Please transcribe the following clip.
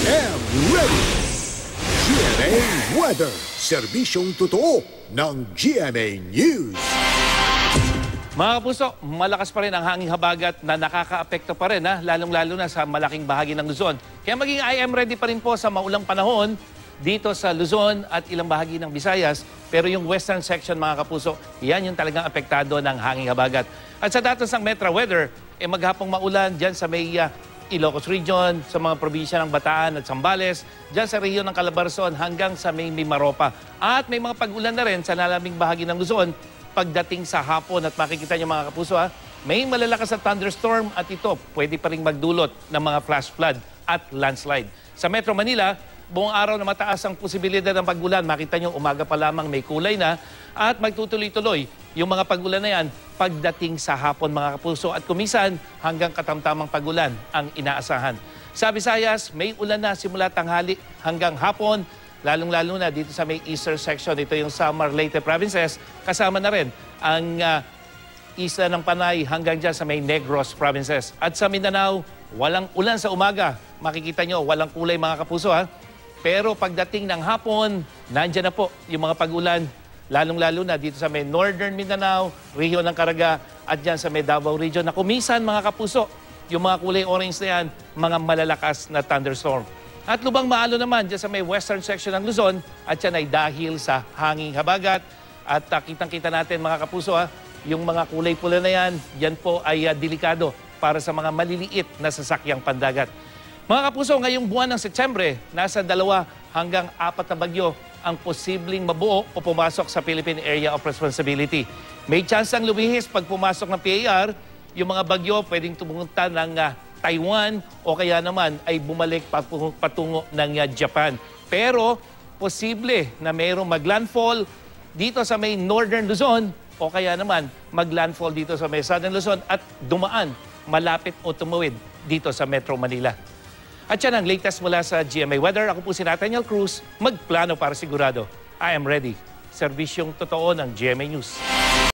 am ready. GMA Weather. Serbisyong totoo ng GMA News. Mga kapuso, malakas pa rin ang hanging habagat na nakakaapekto pa rin, lalong-lalo na sa malaking bahagi ng Luzon. Kaya maging I am ready pa rin po sa maulang panahon dito sa Luzon at ilang bahagi ng Visayas. Pero yung western section, mga kapuso, yan yung talagang apektado ng hanging habagat. At sa datos ng Metro Weather, maghapong maulan dyan sa may Ilocos Region, sa mga probinsya ng Bataan at Zambales, dyan sa rehiyon ng Calabarzon hanggang sa may Mimaropa. At may mga pag-ulan na rin sa nalaming bahagi ng Luzon pagdating sa hapon. At makikita niyo mga kapuso, may malalakas na thunderstorm at ito pwede pa rin magdulot ng mga flash flood at landslide. Sa Metro Manila, buong araw na mataas ang posibilidad ng pag-ulan. Makita niyo umaga pa lamang may kulay na at magtutuloy-tuloy yung mga pag-ulan na yan pagdating sa hapon mga kapuso. At kumisan hanggang katamtamang pag-ulan ang inaasahan. Sa Visayas, may ulan na simula tanghali hanggang hapon. Lalong-lalo na dito sa may eastern section, ito yung Samar, Leyte provinces. Kasama na rin ang isla ng Panay hanggang dyan sa may Negros provinces. At sa Mindanao, walang ulan sa umaga. Makikita nyo, walang kulay mga kapuso Pero pagdating ng hapon, nandyan na po yung mga pag-ulan. Lalong-lalo na dito sa may Northern Mindanao, rehiyon ng Caraga at dyan sa may Davao region na kumisan mga kapuso. Yung mga kulay orange na yan, mga malalakas na thunderstorm. At lubang maalo naman dyan sa may western section ng Luzon at yan ay dahil sa hanging habagat. At kitang-kita natin mga kapuso, yung mga kulay pula na yan po ay delikado para sa mga maliliit na sasakyang pandagat. Mga kapuso, ngayong buwan ng Setyembre, nasa 2 hanggang 4 na bagyo ang posibleng mabuo o pumasok sa Philippine Area of Responsibility. May chance ang lumihis pag pumasok ng PAR, yung mga bagyo pwedeng tumunta ng Taiwan o kaya naman ay bumalik patungo ng Japan. Pero posible na mayroong maglandfall dito sa may Northern Luzon o kaya naman maglandfall dito sa may Southern Luzon at dumaan malapit o tumawid dito sa Metro Manila. At yan ang latest mula sa GMA Weather. Ako po si Nathaniel Cruz, magplano para sigurado. I am ready. Serbisyong totoo ng GMA News.